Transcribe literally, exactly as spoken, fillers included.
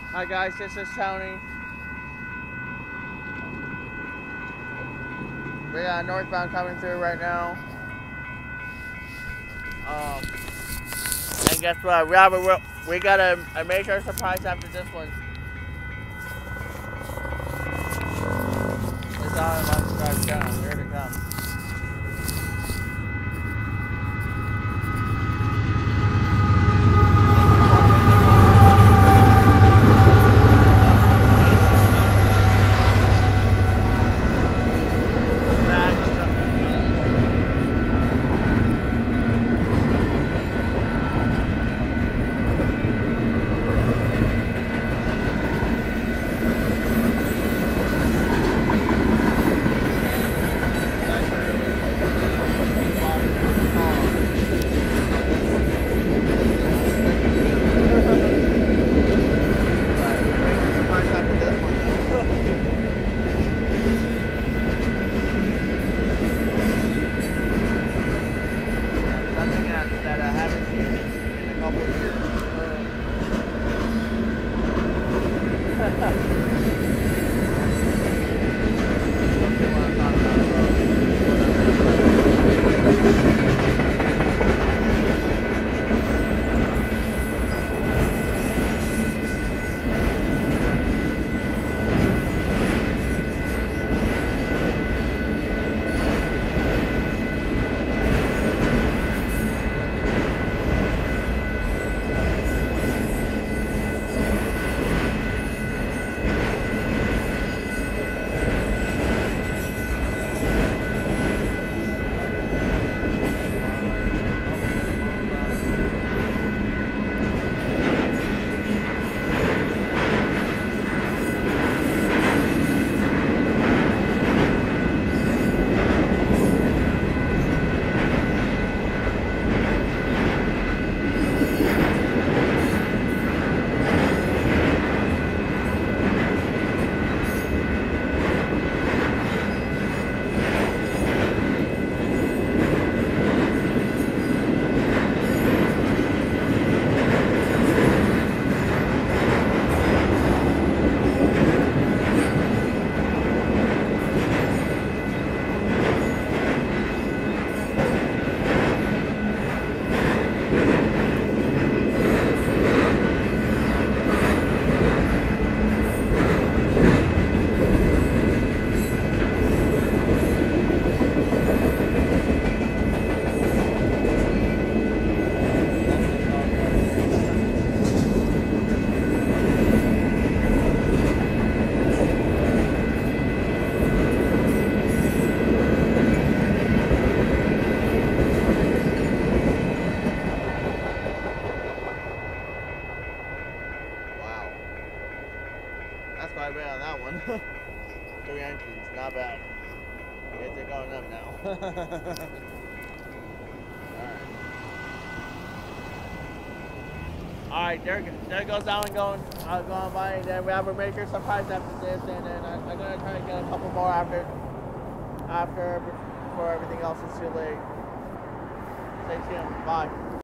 Hi guys, this is Tony. We got Northbound coming through right now. Um, and guess what? We, have a, we got a, a major surprise after this one. It's all about to drive down. Here to come. That I haven't seen in a couple of years. That's quite bad on that one. Three engines, not bad. It's it going up now. Alright. Alright, there, there goes Alan going, uh, going by, and then we have a major surprise after this, and then I, I'm going to try to get a couple more after, after, before everything else is too late. Stay tuned. Bye.